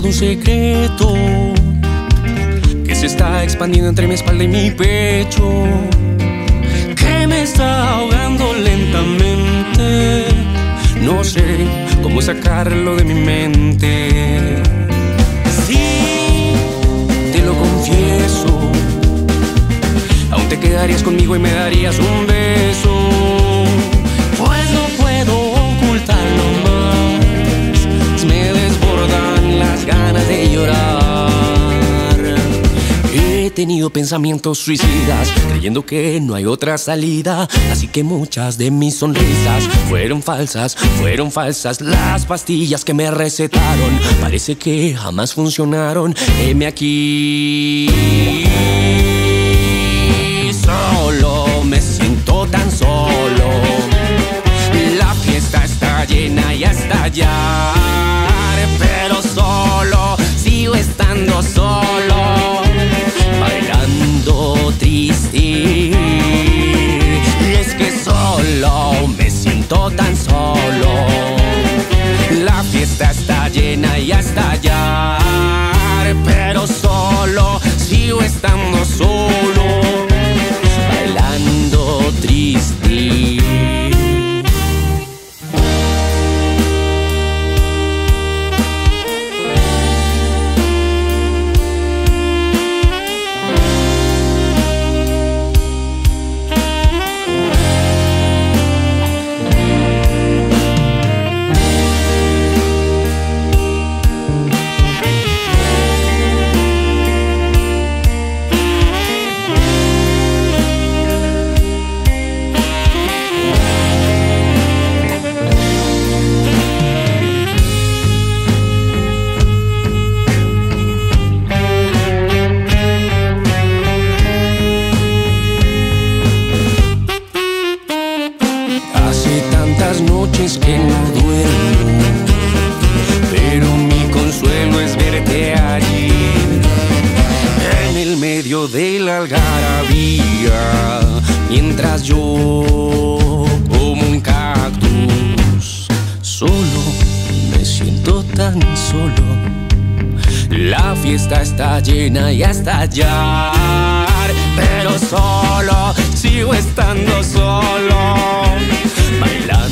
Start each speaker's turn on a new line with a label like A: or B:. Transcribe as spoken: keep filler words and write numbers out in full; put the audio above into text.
A: guardo un secreto que se está expandiendo entre mi espalda y mi pecho, que me está ahogando lentamente. No sé cómo sacarlo de mi mente. Sí, te lo confieso, aún te quedarías conmigo y me darías un beso, pues no puedo ocultarlo más, me desbordan las ganas de llorar. He tenido pensamientos suicidas, creyendo que no hay otra salida, así que muchas de mis sonrisas fueron falsas, fueron falsas. Las pastillas que me recetaron parece que jamás funcionaron. Heme aquí, solo, me siento tan solo. La fiesta está llena y a estallar, pero solo, sigo estando solo, bailando triste. Y es que solo, me siento tan solo. La fiesta está llena y a estallar, pero solo, sigo estando solo, bailando triste. Noches que no duermo, pero mi consuelo es verte allí, en el medio de la algarabía, mientras yo, como un cactus, solo, me siento tan solo. La fiesta está llena y a estallar, pero solo, sigo estando solo, bailando